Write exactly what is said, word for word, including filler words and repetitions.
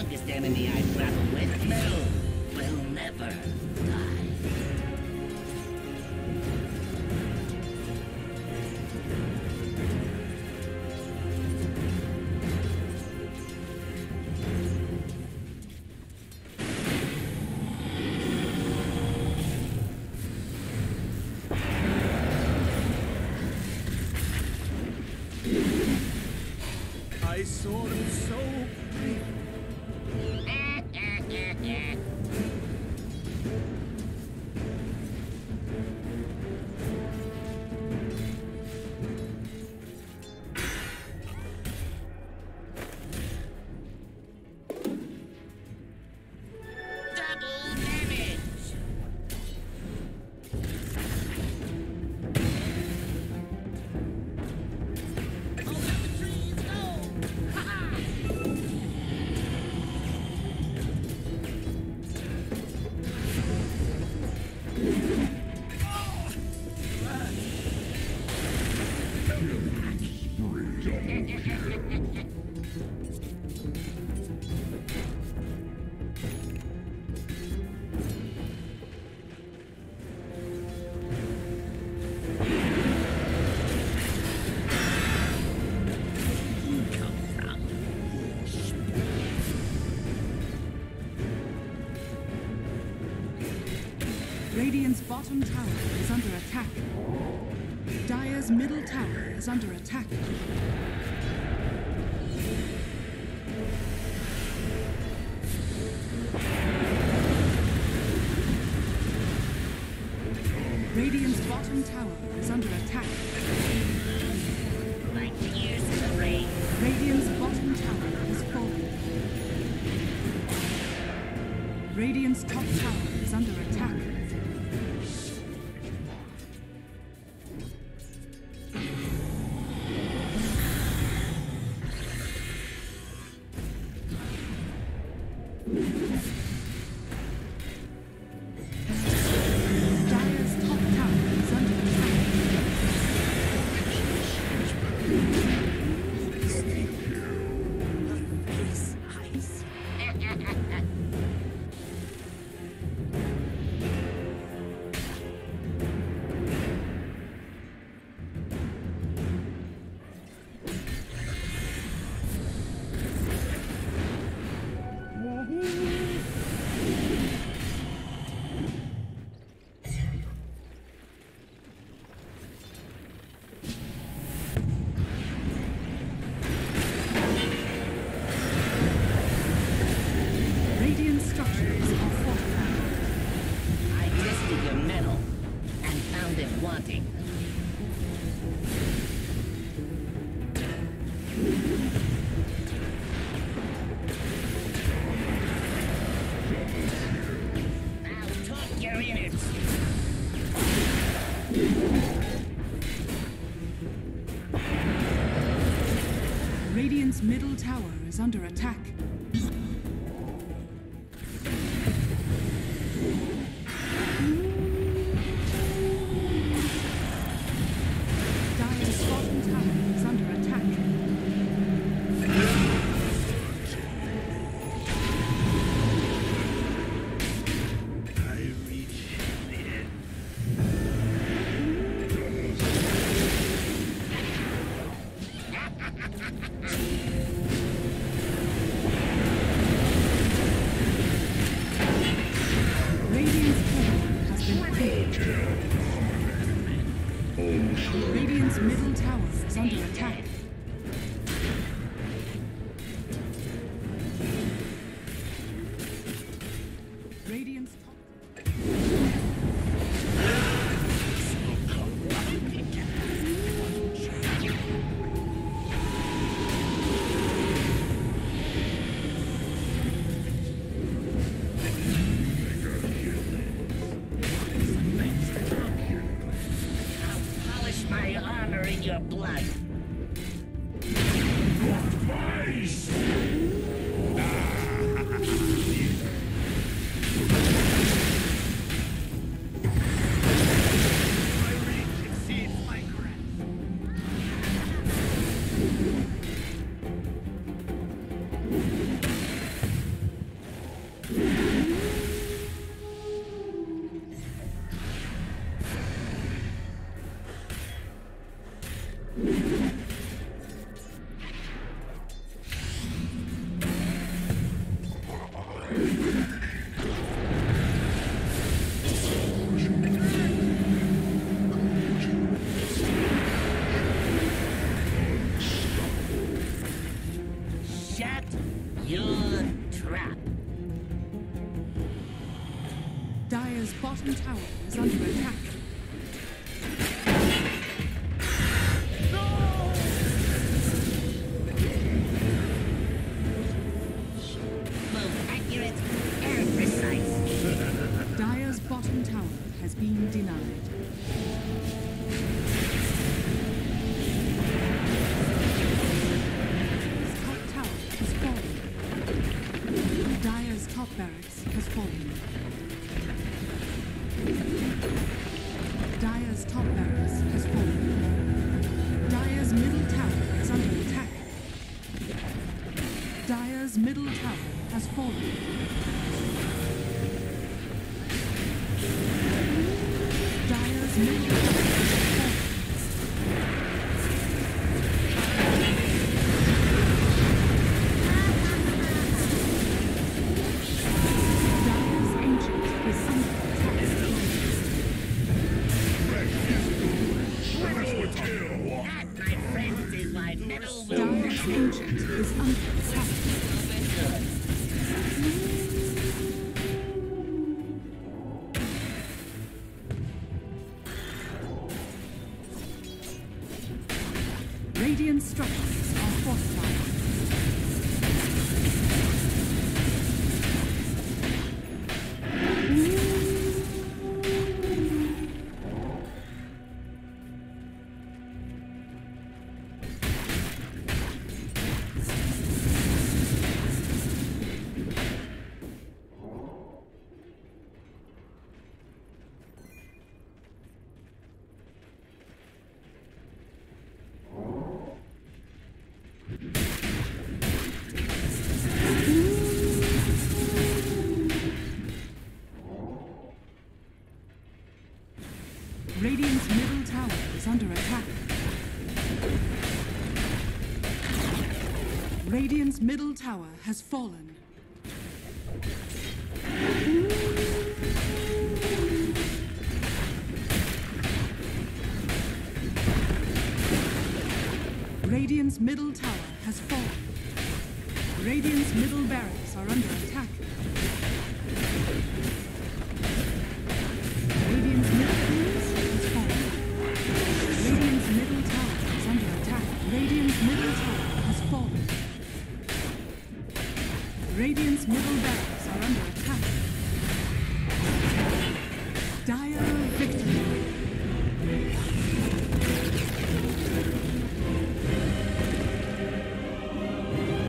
strongest enemy I grapple with. Metal will never die. I saw it so brief. Double damage! Radiant's bottom tower is under attack. Dire's middle tower is under attack. Radiant's bottom tower is under attack. Like years in the rain. Radiant's bottom tower is falling. Radiant's top tower is under attack. Radiant structures are fortified. I tested your metal and found it wanting. Now talk your innards. Radiant's middle tower is under attack. Dire's bottom tower is under attack. I reach the end. Radiant's tower has been cleared. Radiant's middle tower is under attack. Radiant's top... I'll polish my armor in your blood. Shut your trap. Dire's bottom tower is under attack. Both accurate and precise. Dire's bottom tower has been denied. Top tower has fallen. Dire's top barracks has fallen. Dire's top barracks has fallen. Dire's middle tower is under attack. Dire's middle tower has fallen. Dire's middle tower has fallen. Dire's ancient is under attack. That, my friends, is why metal will Dire's ancient is under attack. Radiant structures are fortified. Radiant's middle tower is under attack. Radiant's middle tower has fallen. Radiant's middle tower has fallen. Radiant's middle barracks are under attack. Radiant's middle barracks has fallen. Radiant's middle tower is under attack. Radiant's middle tower has fallen. Radiant's middle barracks are under attack. Dire